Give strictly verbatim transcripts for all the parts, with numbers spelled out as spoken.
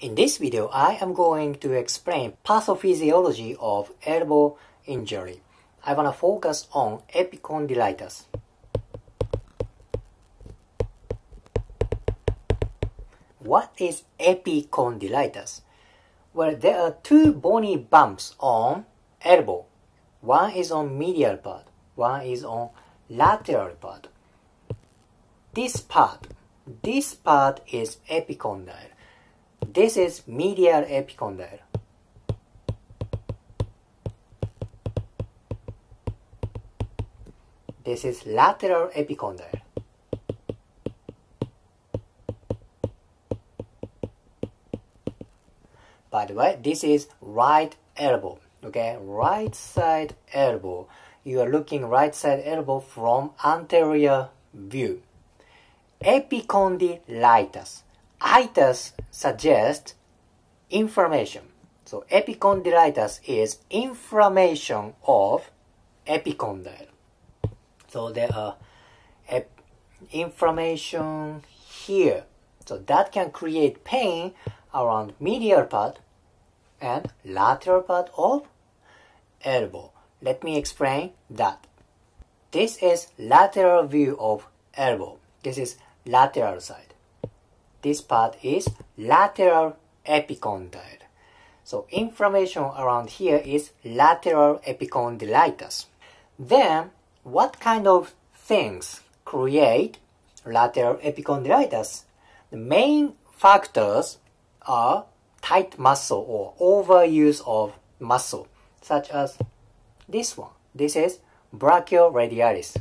In this video, I am going to explain pathophysiology of elbow injury. I want to focus on epicondylitis. What is epicondylitis? Well, there are two bony bumps on elbow. One is on medial part, one is on lateral part. This part, this part is epicondyle. This is medial epicondyle. This is lateral epicondyle. By the way, this is right elbow. Okay, right side elbow. You are looking right side elbow from anterior view. Epicondylitis. Itis suggests inflammation. So epicondylitis is inflammation of epicondyle. So there are ep inflammation here. So that can create pain around medial part and lateral part of elbow. Let me explain that. This is lateral view of elbow. This is lateral side. This part is lateral epicondyle. So inflammation around here is lateral epicondylitis. Then what kind of things create lateral epicondylitis? The main factors are tight muscle or overuse of muscle, such as this one. This is brachioradialis.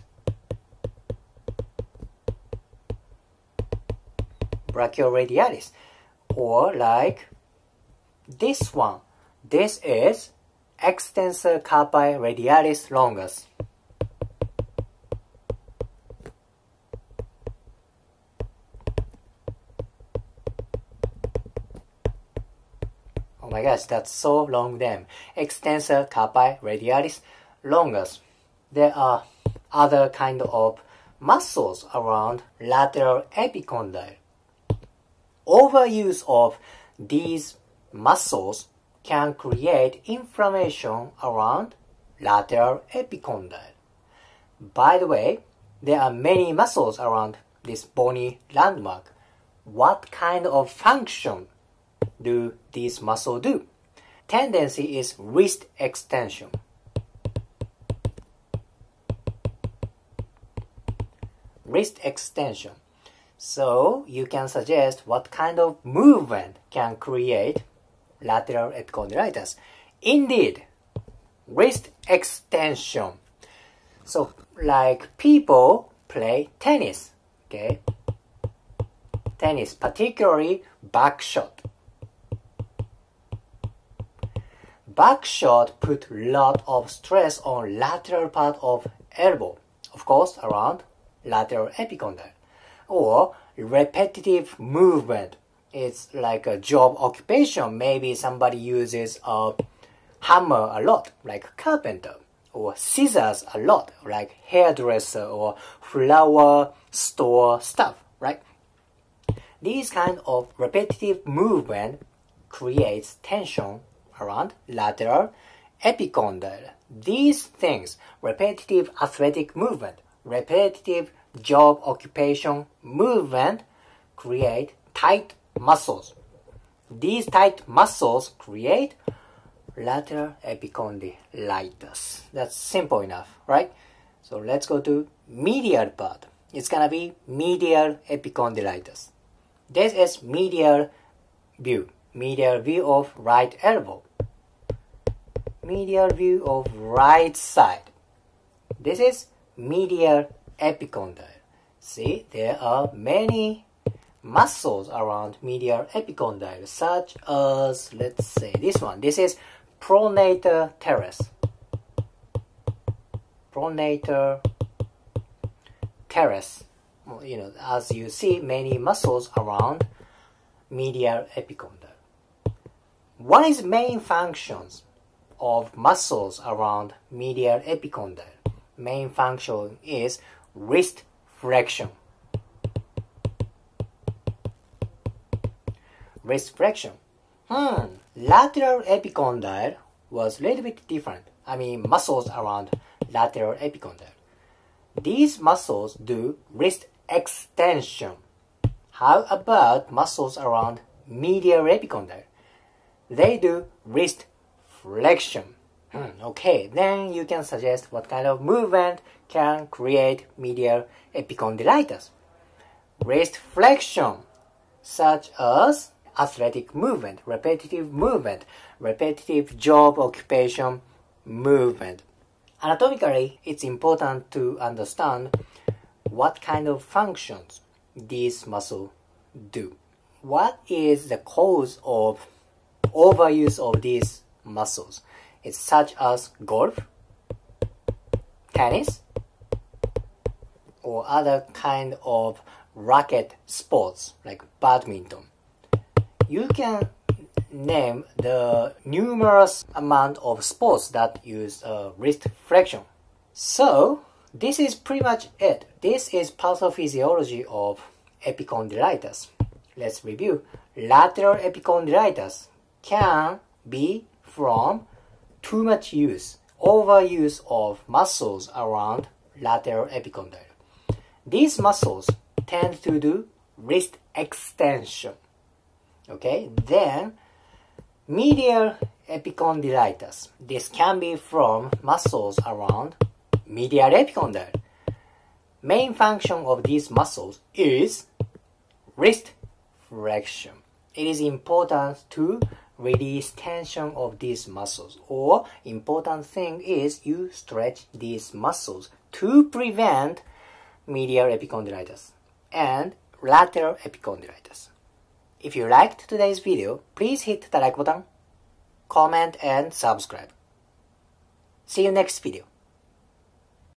Brachioradialis. Or like this one. This is extensor carpi radialis longus. Oh my gosh, that's so long name. Extensor carpi radialis longus. There are other kind of muscles around lateral epicondyle. Overuse of these muscles can create inflammation around lateral epicondyle. By the way, there are many muscles around this bony landmark. What kind of function do these muscles do? Tendency is wrist extension. Wrist extension. So you can suggest what kind of movement can create lateral epicondylitis. Indeed, wrist extension. So like people play tennis, okay? Tennis, particularly back shot. Back shot put lot of stress on lateral part of elbow, of course around lateral epicondyle. Or repetitive movement. It's like a job occupation. Maybe somebody uses a hammer a lot, like carpenter, or scissors a lot, like hairdresser or flower store stuff, right? These kind of repetitive movement creates tension around lateral epicondyle. These things, repetitive athletic movement, repetitive job occupation movement, create tight muscles. These tight muscles create lateral epicondylitis. That's simple enough, right? So let's go to medial part. It's gonna be medial epicondylitis. This is medial view. Medial view of right elbow. Medial view of right side. This is medial epicondyle. See, there are many muscles around medial epicondyle, such as, let's say, this one. This is pronator teres. Pronator teres. You know, as you see, many muscles around medial epicondyle. What is main functions of muscles around medial epicondyle? Main function is wrist flexion. wrist flexion. Hmm, lateral epicondyle was a little bit different. I mean, muscles around lateral epicondyle. These muscles do wrist extension. How about muscles around medial epicondyle? They do wrist flexion. Hmm, okay, then you can suggest what kind of movement can create medial epicondylitis. Wrist flexion, such as athletic movement, repetitive movement, repetitive job occupation movement. Anatomically, it's important to understand what kind of functions these muscles do. What is the cause of overuse of these muscles? It's such as golf, tennis, or other kind of racket sports like badminton. You can name the numerous amount of sports that use uh, wrist flexion. So this is pretty much it. This is pathophysiology of epicondylitis. Let's review. Lateral epicondylitis can be from too much use, overuse of muscles around lateral epicondyle. These muscles tend to do wrist extension. Okay, then medial epicondylitis. This can be from muscles around medial epicondyle. Main function of these muscles is wrist flexion. It is important to release tension of these muscles, or important thing is you stretch these muscles to prevent medial epicondylitis and lateral epicondylitis. If you liked today's video, please hit the like button, comment and subscribe. See you next video.